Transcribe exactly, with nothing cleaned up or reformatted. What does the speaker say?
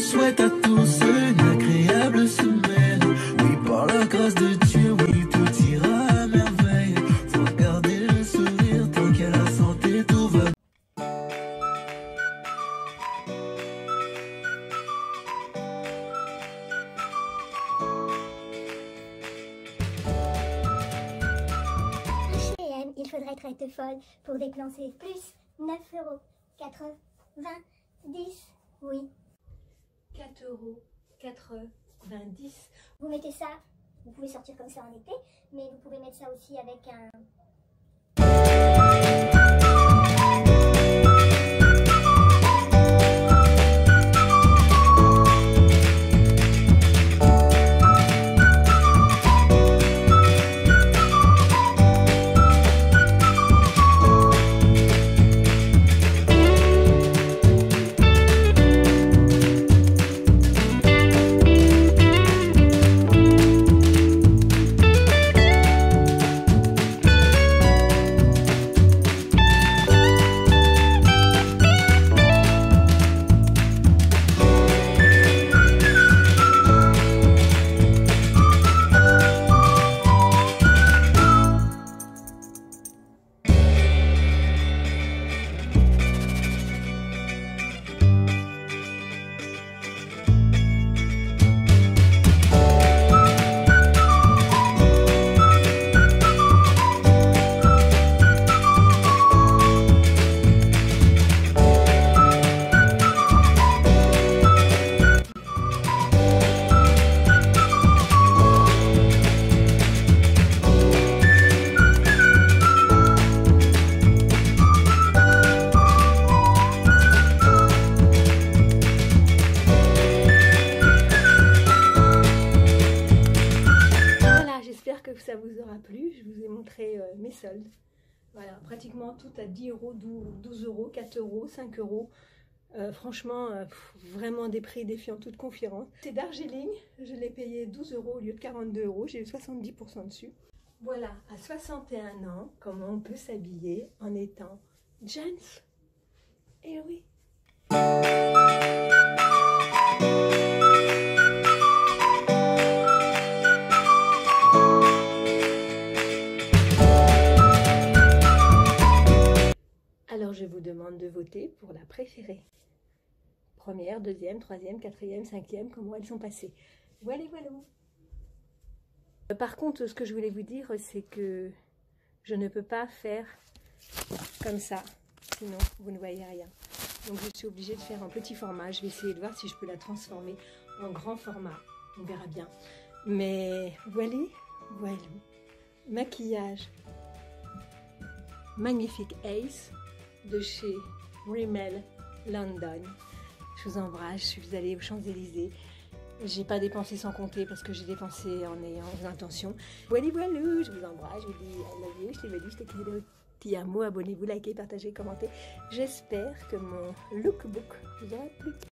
souhaite à tous une agréable semaine. Oui, par la grâce de Dieu, oui, tout ira à merveille. Faut garder le sourire tant qu'il y a la santé, tout va. H et M, il faudrait être folle pour dépenser plus neuf euros quatre-vingt-dix, oui. quatre euros quatre-vingt-dix. Vous mettez ça, vous pouvez sortir comme ça en été, mais vous pouvez mettre ça aussi avec un... Que ça vous aura plu, je vous ai montré euh, mes soldes. Voilà, pratiquement tout à dix euros, douze euros, quatre euros, cinq euros. Euh, franchement, euh, pff, vraiment des prix défiant toute concurrence. C'est Darjeeling, je l'ai payé douze euros au lieu de quarante-deux euros, j'ai eu soixante-dix pour cent dessus. Voilà, à soixante et un ans, comment on peut s'habiller en étant gents. Eh oui. Alors je vous demande de voter pour la préférée. Première, deuxième, troisième, quatrième, cinquième, comment elles sont passées. Voilà, voilà. Par contre, ce que je voulais vous dire, c'est que je ne peux pas faire comme ça, sinon vous ne voyez rien. Donc je suis obligée de faire un petit format. Je vais essayer de voir si je peux la transformer en grand format. On verra bien. Mais voilà, voilà. Maquillage magnifique Ace de chez Rimmel London. Je vous embrasse, je suis allée aux Champs-Élysées. J'ai pas dépensé sans compter parce que j'ai dépensé en ayant l'intention. Voilà, voilà, je vous embrasse, je vous dis I love you, je t'ai valu, je t'ai créé petit amour, abonnez-vous, likez, partagez, commentez. J'espère que mon lookbook vous aura plu.